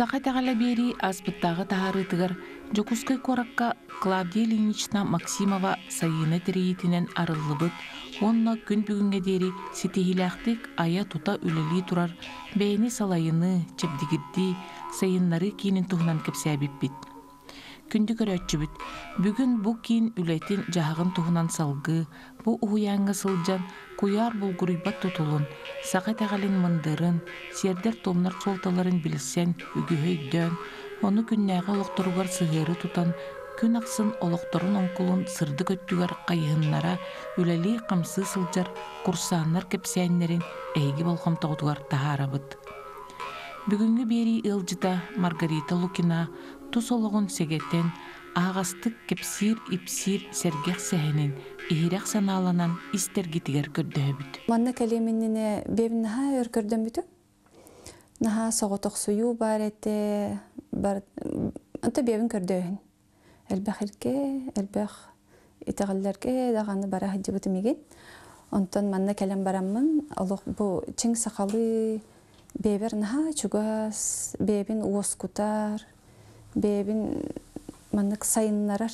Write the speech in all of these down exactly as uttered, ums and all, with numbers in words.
Саха тағала бери аспыттағы тағарытығыр Жокускай коракка Клавдия Ильинична Максимова сайыны тирейтінен арылыбыт, онна күн бүгінге дери сетихилақтық ая тута үлелі турар, бәйіні салайыны, чепдігірді, сайынлары кейінін туғынан кепсәбіп бит. Күнді көрәтші біт, бүгін бұ кейін үләтін жағығын туғынан салғы, бұ ұғыяңы сылжан, куяр бұлғырыбат тұтылын, сақай тағалын мындырын, сердер томнар солталарын білсен, үгіхөйден, оны күннәға олықтыруғар сығыры тұтан, күн ақсын олықтырын онқылын сырды көттігер қайығыннара, үләлі қамсы сылжар, курсаннар кепсәннерін әйгі болғам тауғығар тағарабыд. Бүгінгі бері ылжыда Маргарита Лукина тұс олығын сегеттен ағастық кепсир ипсир сәргеқ сәхінен иірек саналанан истергетігер көрді өбіт. Манна кәлеменіне бебін наға өр көрден бүті. Наға соғытық сұю бар әті, ұнты бебін көрді өйін. Әлбәқ ерке, әлбәқ итіғаллерге дағаны бара хаджы бұты меген. Онтан манна кәлем барамын, олық бұл чың сақалы бебер наға чугас, бебін уос кутар, бебін маннык сайынларар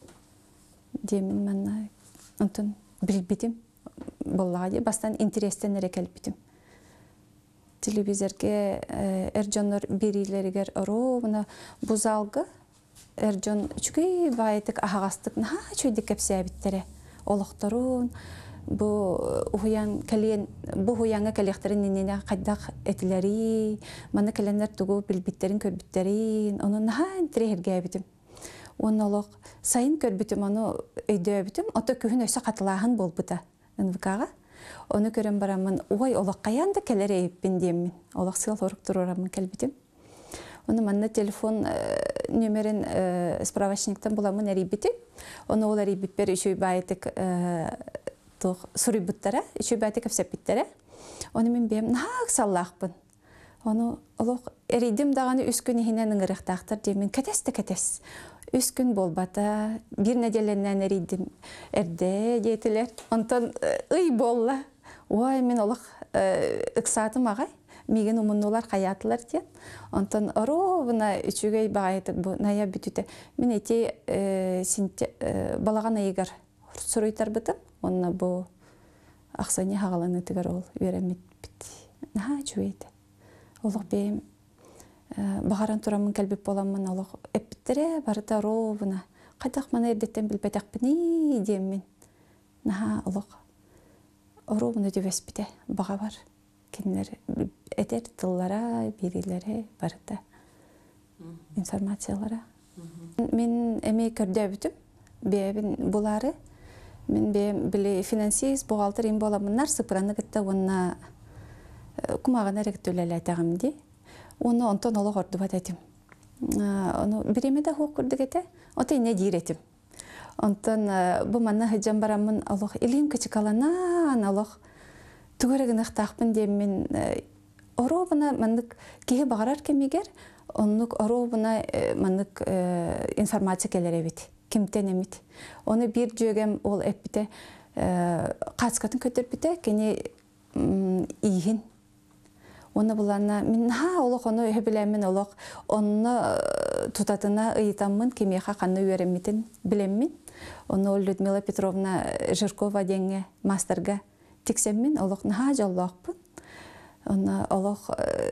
демін манна онтон білбітім боллаға де бастан интерестен әрек әлбітім. Телевизорге әржонлар берилерігер ұру, бұна бұзалғы әржон үчігі байытық ағастық наға чөйдік кәпсі әбіттері олықтарун, бұл ұғыянға кәлектері ненене қайдақ әтілері, маны кәленлер тұғу білбіттерін көрбіттерін, оның наға интерегерге әбітім. Оны олық сайын көрбітім, оны өйді өбітім, оты күйін өсі қатылағын бол бұта ұнвықаға. Оны көрім барамын, ой, олық қаянды кәлері өйіппен деймін. Олық сығал орық тұрурамын кәлбітім. Оны манна телефон нөмерін справочниктен боламын әрейбітім. Оны ол әрейбітпер үшөй байытық сұрый бұттара, үшөй байытық әпсәпіттері. Оны мен бейім нағақ саллақпын. Оны олық әрейдім дағаны үс күн ехінен ұңырықтақтыр деймін. Кәтесті кәтес. Үс күн болбата, бір неделеннен әрейдім әрде дейтілер. Онтан ұй болла. Ой, мен олық ұқсатым ағай. Меген ұмыннулар қаятылар ден. Онтан ұру бұна үшігей бағайтық бұл ная бүтіті. Мен әте балаған айығар сұрыйтар бұтым. Онына бұл ақсаны хағаланы тігір ол өремет біт. Наға жүейді. Олық бейім бағаран тұрамын кәлбіп боламын олық әппіттірі барыда ровына. Қайдақ мана ердеттен білбәдәқ біні дейм мен. Наға олық ровына дөбес біде баға бар. Кенлер әдер тыллара, берилері барыда информациялара. Мен әмей көрді өбітім. Бейбін бұлары. Мен бейім білі финансист, бұғалтыр ем боламыннар сыпыраны күтті онына күмағына ректі өләлі айтағым де. Оны онтан олық орды бат әтім. Біреме де хоқ күрдік әті, оты не дейір әтім. Онтан бұл манна хыджан барамын олық илим качықаланан олық түгірігін ұқтақпын дейм мен оробына маннык кейі бағарар кемегер, оннық оробына маннык информация келер әбет, кемтен әмет. Оны бір жөгем ол әппіте қатысқатын көтір біте, кені иғын. Оны бұлана, мен ха олық оны өйі білемін олық, оны тұтатына ұйытамын, кемеға қанны өреметін білемін. Оны ол Людмила Петровна Жиркова денге мастерға тексеммен, олық наға жаллақпын. Оны олық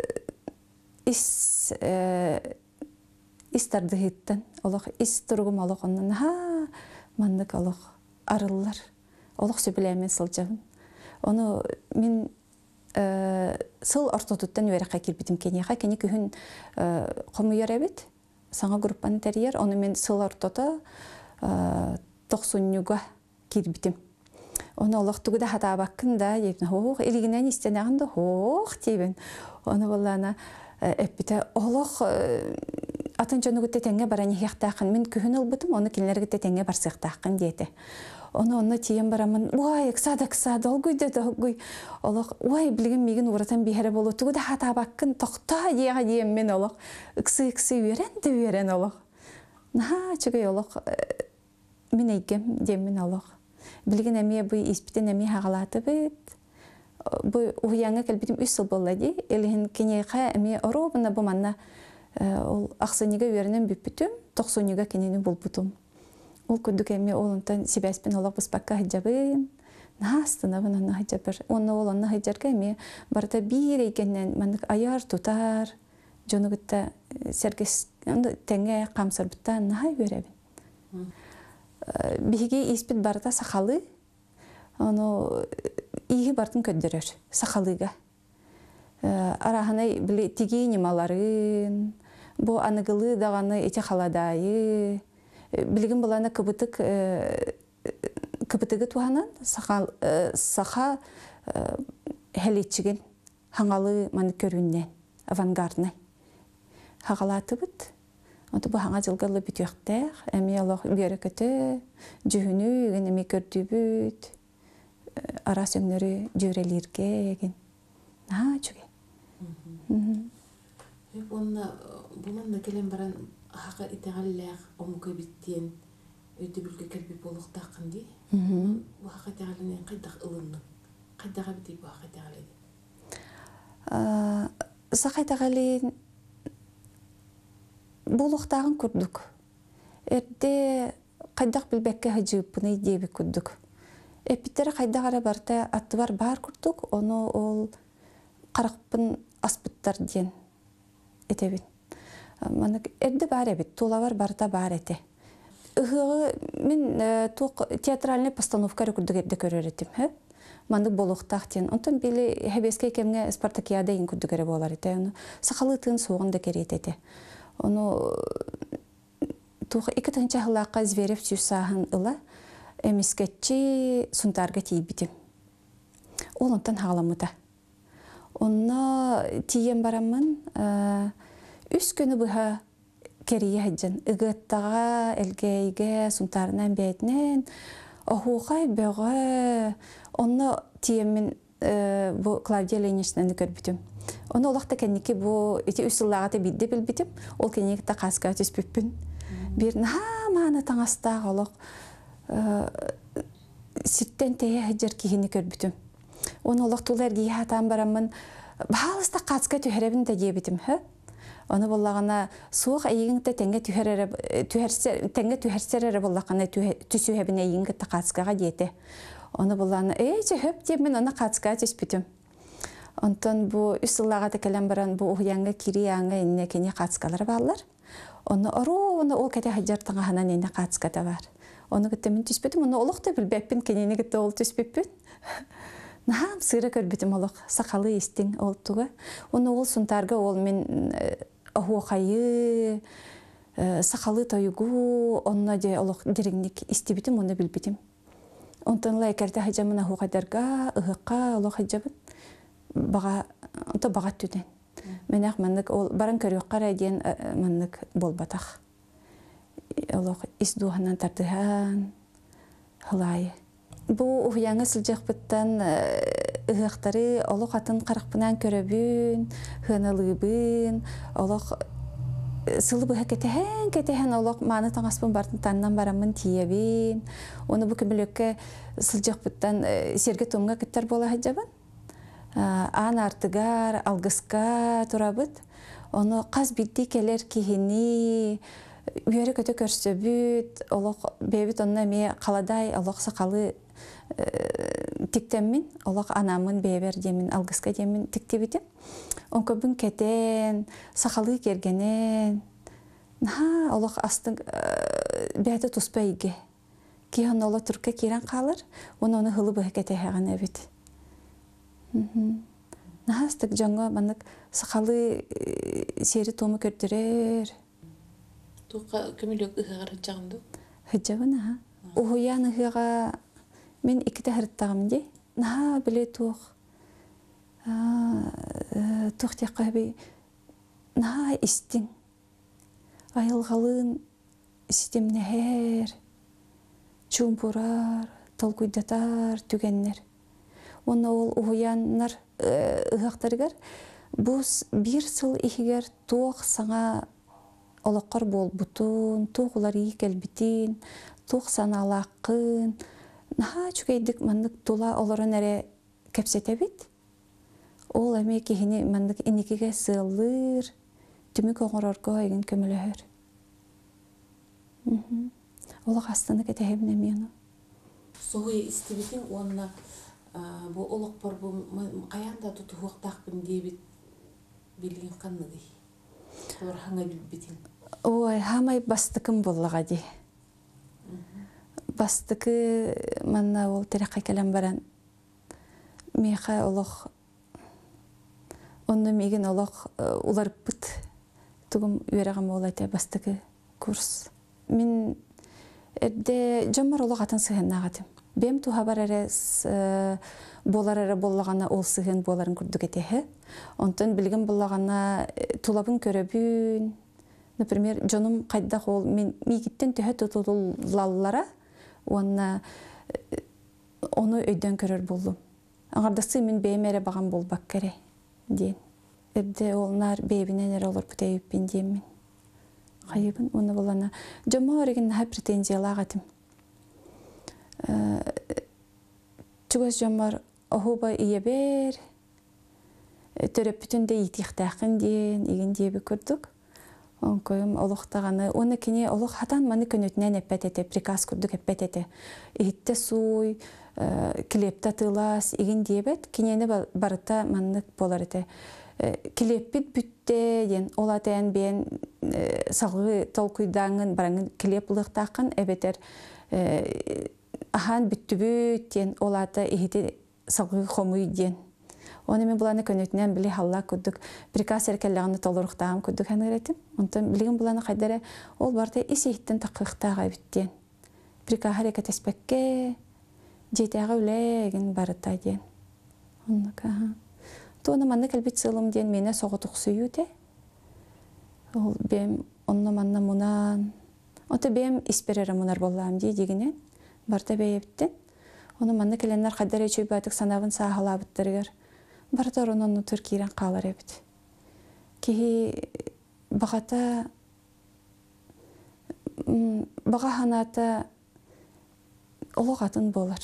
ис тарды хеттен, олық ис тұрғым олық, оны наға мандық олық арылылар. Олық сөбіләмен сылжавын. Оны мен сыл ортотуттан өріққа келбетім кенеға, кене күйін қомыйыр әбет, саңа группаны тәрiyер, оны мен сыл ортота тоқсуннюға келбетім. Оны олық түгіді хата баққын да, оқ, елігінен істенеғында, оқ, дейбін. Оны болана әппіті, олық атын жоны күтті тәңе бараны хияқтақын, мен күйін ұлбытым, оны келінер күтті тәңе бар сықтақын дейді. Оны оны тиен барамын, уай, қсада, қсада, олгүйді, олгүй. Олық, уай, білген меген ұратан бейхәрі болу, түгіді хата баққын, тоқта еға дейін мен олық. Үксі-үксі үйерен, ді үйерен олық. Наға, чүгей олық, мен әйгем дейін мен олық. Білген әме бұй испітен әме хағалаты бет. Бұй ұғияңа кәлбетім үс сыл болды де. Елігін кенеға әме ұробына бұманна ол ақсыныға өрінен бүппітім, тоқсыныға кенені болбутум. Ол күндік әме олынтан себәспен олақ бұспаққа хиджабын, настынабын анна хиджабыр. Оны ол анна хиджарға әме барда бір екеннен мандық аяр тұтар, жоны күтті сәргес тәңе қамсар бұттан нахай өрәбін. Бігі еспіт барда сақалы, оны игі бартын көддірір сақалыға. Араханай білі тиги немаларын, бұ анығылы дағаны ете қаладайы, білген боланы кыбытык кыбытыгы туғанан сақа хәлетчіген хаңалы маны көріннен, авангарднай. Хағалаты бұд, онты бұ хаңа жылғалы бүтіқтәқ, әме алақ бері көті, жүхіні еген әме көрді бұд, ара сөңнері жүрелерге еген. Наға жүге. Онна бұланна келен баран хақа итеғалләғ омука биттен өйті бүлге кәлбі болуқтақын дей. Бұ хақа итеғалінен қайдақ ылынның? Қайдаға бітей бұ хақа итеғалайды? Сақа итеғалин болуқтағын күрдік. Әрде қайдақ білбәкке хажыпыны дейбі күрдік. Эпиттері қайдағара барта аттыбар бар күрдік, оны ол қарақпын аспыттар дейін етебін. Әрді бар әбіт, толавар барда бар әте. Үхіғы мен театральный постановкары күрдік әрді көрер етім. Мандық болуқтақ дейін. Онтан белі әбеске кемге Спартакиада ең күрдік әрі болар еті. Сақалы тұғын соғында керет еті. Оны екі тұғынша ғылаққа Зверев сүйсағын ұла әмескетчі сұнтарға тей бітім. Ол онтан ғаламыда. Онна тиен барамын, үс күні бұға керейе хаджан. Үгіттаға, әлгейге, сұнтарынан бәйтінен, оғуғай бөғі, онна тиен мен бұ Клавдия Леничнаны көрбітім. Оны олақта кәнеке бұ өте үс ұллағаты бидді білбітім, ол кәнекті қасқа өтес бүппін. Бірін ха-маны таңастақ олық сирттен тәйе хаджар кейіні көрбітім. Оны олақ тұлар кейі хатан барамын, бағалыста қатысқа түхәребін де дебітім. Оны болағына суық әйігіңді тәңге түхәрсер әрі болағына түсуhebін әйігіңді қатысқаға деті. Оны болағына, әйчі хөп деп мен оны қатысқа түспітім. Онтан бұл үс ұллаға тәкәлен баран бұл ұғыянға кері аңға әне кене қатысқалар бағалар. Оны ұру, оны ол кәте хаджартыңа ханан әне қатысқа да бар. Оны күтті мен түспітім, оны олықты білбәппін, кенені күтті ол түспіппін. Нахам сыры көрбітім олық, сақалы естің ол тұғы. Оны ол сұнтарға ол мен оғуқайы, сақалы тойығу, онына де олық деріңнік істебітім, оны білбітім. Онтан лайкәрді хajamын оғуқайдарға, ұғыққа олық хajabын, бағат түден. Мен ақ мәнік баран көріққар әден мәнік бол батақ. Олық исдуғанан тардыған, ғылайы. Бұл ұғияңы сылжақ бұттан ұғықтары олық атын қарықпынан көрөбін, ғынылыбын, олық сылы бұға кетеген, кетеген олық маны таңаспын бартын танынан барамын тиебін. Оны бұл көмілікке сылжақ бұттан серге тұмға күттер бола хаджабын. Ан артығар, алғысқа тұрабыд. Оны қаз білді келер кейіні, үйері көті көрсі бүт, олық бейбіт онына ме қаладай, олық сақалы тіктемін, олық анамын бейбер демін, алғысқа демін тіктебітім. Он көбін кетен, сақалы кергенен, олық астың бәді тұспайге. Кейін олы түркі керен қалыр, оны оны ғылы бұғы кете әған әбіт. Астық жаңға манық сақалы сері томы көрдірер. Туқа көмілік ұғығар ғыджағынды? Ғыджағын, аға. Ұғыян ұғыға мен ikide hırttağım de. Naha bile tuğ. Tuğ teqqa bi. Naha istin. Ayılğalın istim neher. Çumpurar, talkuydatar, tügenler. Ona ol uğuyanlar ıhaqtarıgar. Bu bir sıl ihiger tuğ sana olaqar bol butun, tuğlar iyi kelbitin, tuğ sana alaqın. Naha çükeydik mandık tula oların ere kepsete bit. Ol emek ihini mandık inikige sığılır, түмі көңірорго еген көмілігір. Олық астаны кетехебіне мені. Соғай істебетін онына бұл олық бар бұл қаянда тұты хуақтақпын дейбіт білген қанығы. Олар хаңа білбетін? Ой, хамай бастықым болыға де. Бастықы манна ол терекқа келем баран. Меха олық, онны меген олық уларып бұт. Тұғым үйерағым олайты бастықы курс. Мен әрде жамар олық атын сығын ағатым. Бем туға бар әрес болар әрі болағана ол сығын боларын күрдік етеғі. Онтын білген болағана тулабын көрөбін. Например, жоным қайдақ ол мен мегіттен түхі тұтылалылара, оны өйден көрір болдым. Ағардасы мен бейім әрі баған бол бақ кәрі дейін. Әрде олар бейбінен әрі олар бұтайыппен дейін мен. Қайыбын, оны болана. Жома өреген наға претензиялы ағатым. Чүгіз жомар оғуба ие бер, төріп бүтінде етіқтақын дейін, еген дейбі көрдік. Он көйім олықтағаны, оны кене олық хатан маны көнетінен әппәт еті, приказ күрдік әппәт еті. Ехітті суй, кілепті тылас, еген дейбет, кенені барыта маннық болар еті. Кілеппіт бүтті ден, ол атайын бен сағығы толкүйдаңын бараңын кілеп ұлықтақын әбетер ахан бүтті бүт ден, ол аты ехеті сағығы қомүй ден. Оны мен бұланы көнетінен білі халла күдік, приказ әркеллағыны толырықтағым күдік әнігір етім. Онтан білген бұланы қайдары ол барды ес ехттен таққықтаға бүттен. Приказ әрекет еспәкке, жетеға үлеген барыта ден. Туаны манны кәлбет сылым ден мені соғытық сүйі де. Ол бем онны манна мұнан. Оты бем исперері мұнар болам дей дегенен барда бейептен. Оны манны кәленлер қайдар өчөй бәтік санавын сағала бұттырғыр. Бардар онын Түркейрен қалар ебіт. Кейі бағата, баға ханаты олық атын болар.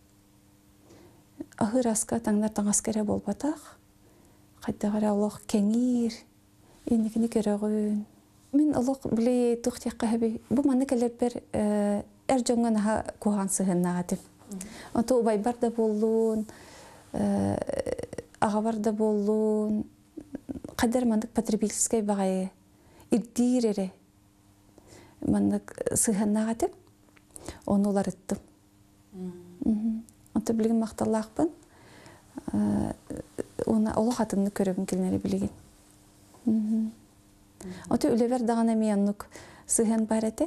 Ахыр асқа таңдар таңаскері бол батақ. Қайдағара олық кәңір, енігіні көріғын. Мен олық біле тұқтеққа әбі. Бұл маны кәлер бір әр жоңған аға қоған сығын ағатым. Онты ұбай бар да болуын, аға бар да болуын, қайдар мандық потребительскай бағайы ирдир әрі мандық сығын ағатым. Оны олар үттім. Онты білген мақталақпын. Оны олық атымны көрігін келінері білген. Оты үлевер дағана мияннық сығын бар әті.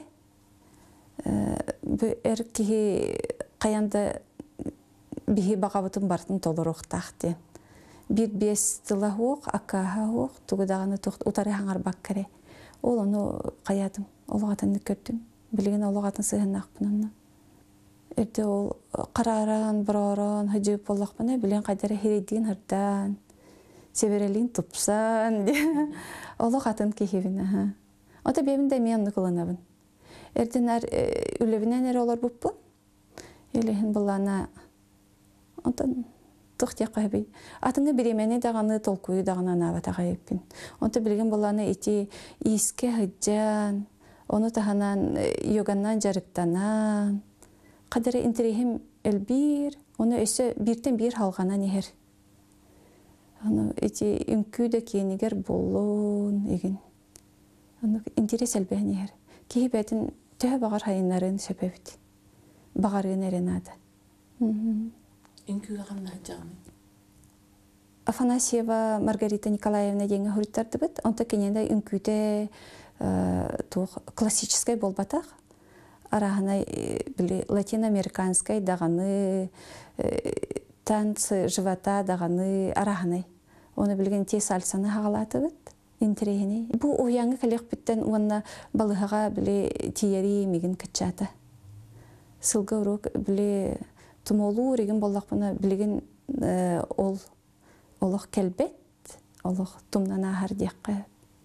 Бұл әр кейі қаянда бігі бағабытын бартын толыр оқтақ. Bir бес тыла оқ, ақаға оқ, тұғыдағаны ұтары хаңар бақ кәрі. Ол оны қаядым, олық атынны көрдім. Білген олық атын сығын ақпын оны. Әрді ол қараран, бұраран, хүджіп болақпына, білген қайдары хередейін хырдан, себерелейін тұпсан. Олық атын кейхевін. Ота бемінде мен қылынабын. Әрден әр үлевінен әр олар бұппын. Елеген бұлана онтан тұқтия қайбей. Атыңы біремені дағаны толкуы дағына набатаға еппін. Онты білген бұлана еті иіске хыджан, оны тағанан йоганнан жарықтанан, қадары интерехім әлбір, оны өсі бірден бір халғана нехер. Оны еті үнкі де кейінігер болуын еген. Оны интерес әлбәй нехер. Кейі бәтін түйі бағар хайынларын сөпәбіт. Бағарын әренады. Үнкіге қамна жағымен? Афанасьева Маргарита Николаевна деңі хүріттарды біт. Онта кененде үнкіде классическай болбатақ. Арағына латиноамериканскай дағаны, танцы живота дағаны арағынай. Оны білген те сальсаны хағалаты біт. Интерегіне. Бұл ояңы кәлек біттен онына балығаға біле тиері меген күтчаты. Сылға ұрық біле тұмолу реген болақпына білген ол олық кәлбет, олық тұмнан ағар деққа.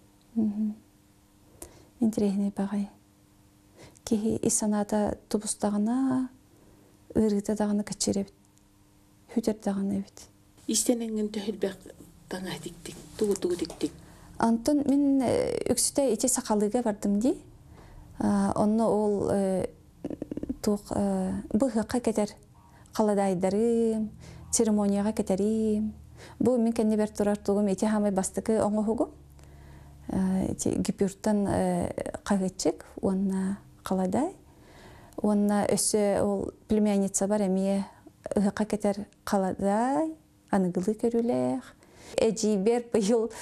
Интерегіне бағай. Кейі исаната тұбыстағына, ұрғытадағына күтчеребіт, хүтердағына бит. Истененген төхілбәк таңа діктік, тұғы-тұғы діктік? Антон мен үксүтэ ити сакалыга бардым ди. Онно ол тук быхакка кетер каладайдарым, церемонияга кетерим. Бу мен кенне бер турар тугум ити хамай бастыкы оңохугу. Ити гипюртан кагычык, онна каладай. Онна өсө ол племянница бар эмие ыхакка кетер каладай, аныгылы көрүлэх. Эжибер быйыл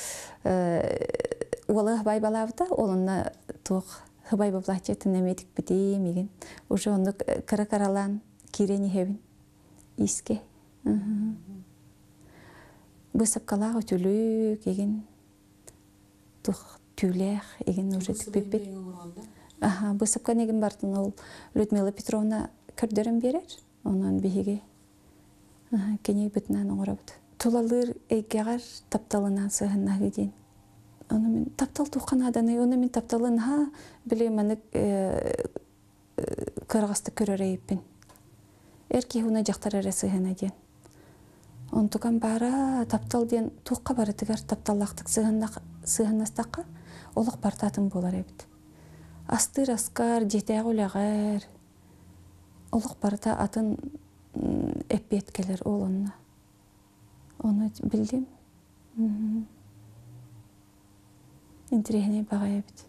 уолы бай балавда, олынна тук хыбай баблачы тыннамедик битейм еген. Уже онны кара-каралан кирени хебин. Иске. Бысапкалағы түлік еген. Тух түлек еген уже тікпеппет. Бысапка неген бардын ол Людмила Петровна көрдерін берер. Онан бейге. Кеней бүтінен оңырабыды. Тулалыр эйгегар тапталынан сығыннағы дейін. Оны мен таптал туқан аданы, оны мен тапталын ха біле мәнік көрғасты көрер ейіппен. Әрке хуна жақтар әрі сығына дейін. Он туған бара таптал дейін туққа бары тігер тапталлақтық сығыннастаққа олық бартатын болар ебіт. Астыр аскар, жетәғ өләғар, олық барыта атын әппет келер ол онына. Оны білдім. Интерегіне баға ебіт.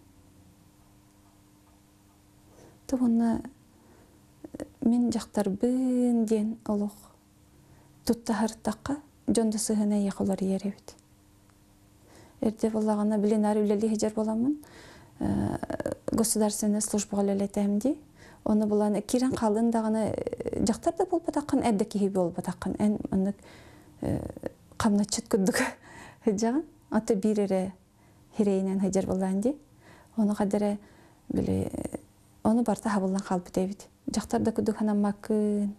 Тұғына мен жақтар бін ден олық тұтта харттаққа жонды сығына еқылар ер ебіт. Әрде болағына білен әрі үлелі хеджер боламын. Государственная служба ғалелетәмді. Оны боланы кирен қалын дағаны жақтар да бол батаққан, әрді кейі бол батаққан. Ән мұнық қамна чыт күдігі хеджаған. Аты бірері хирейнен хеджер боланды. Оны қадыры біле, оны барта хабылан қалбы дейбіді. Жақтар да күдігі ханам мақын.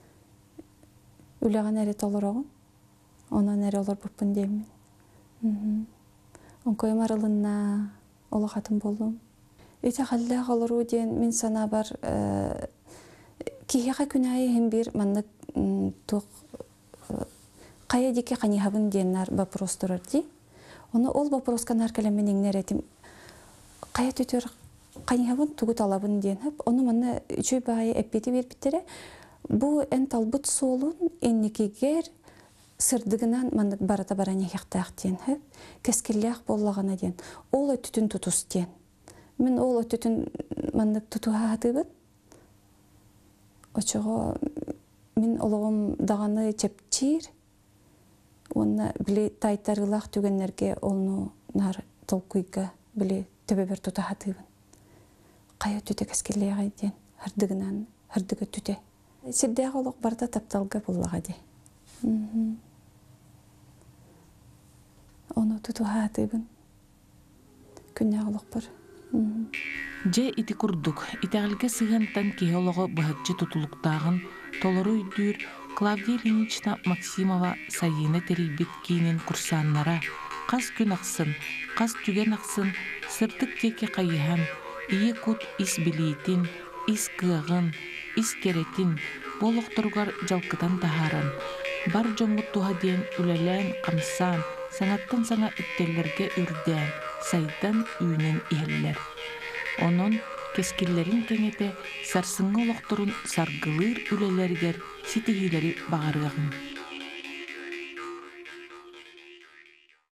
Үліған әрі толыр оғын. Онан әрі олар бұппын деймін. Он көйім арылынна олы қатын болдым. Өте қалда қалыру ден мен сана бар кейеға күнайы хем бір маннық тұқ қая деке қанихабын деннар вопрос тұрар дей. Оны ол вопроскан аркаламен еңнер әтім қая төтер қанихабын тұғы талабын деніп, оны манна үші бай әппеті бербіттері бұл ән талбыт солын әннекегер сырдығынан маннық барата баран яқтақ деніп, кәскерліғ боллағана ден. Ол өтітін тұтыс ден. Мен ол өтітін маннық тұтуға атыбын. Очығы мен олығым дағаны чепчир. Оны біле тайтарылақ түгенлерге олны нар толқуйға біле төбебер тұта атыбын. Қай өтіті кәскерліғ ден. Хырдығынан, хырдығы түте. Сирдегі олық барда тапталға боллаға де. Оны тұтуға атыбын. Күнне олық бар. Же ити курдук, итәғілге сығантан кейолығы бұхатчы тұтылықтағын толыру үйдір Клавдия Ильинична Максимова сайыны терейбет кейінен курсаннара қас күн ақсын, қас түген ақсын, сыртық теке қайыған, ие күт ис білейтін, ис кығын, ис керетін, бол оқтырғар жалқытан тахаран, бар жоңғыт туға ден үләлән қамсан, саңаттан саңа үттелерге үрдән, сайдан үйінен иеллер. Онон кескиллерин кеңете сарсыңғы олоқтырын саргылыр үлелергер ситигилери бағарығын.